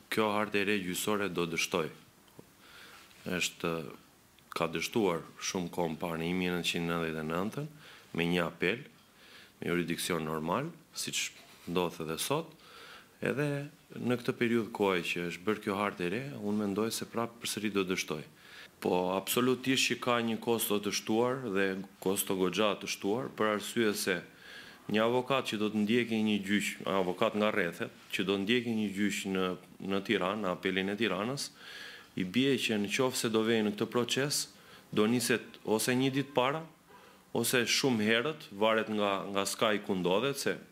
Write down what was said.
kjo hartë e re gjyqësore do dështoj. Ka dështuar shumë kohë më parë në 1999 me një apel, me jurisdiksion normal, siç ndodh edhe sot, edhe në këtë periudhë kohe që është bërë kjo hartë e re, unë mendoj se prapë përsëri do dështoj. Po absolutisht që ka një kosto të shtuar dhe kosto goxha të shtuar, për arsye se një avokat që do të ndjekë një gjyq, avokat nga rrethet, që do ndjekë një gjyq në Tiranë, në apelin e Tiranës, i bie që në qoftë se do vejë në këtë proces, do niset ose një ditë para, ose shumë herët, varet nga skaj ku ndodhet, se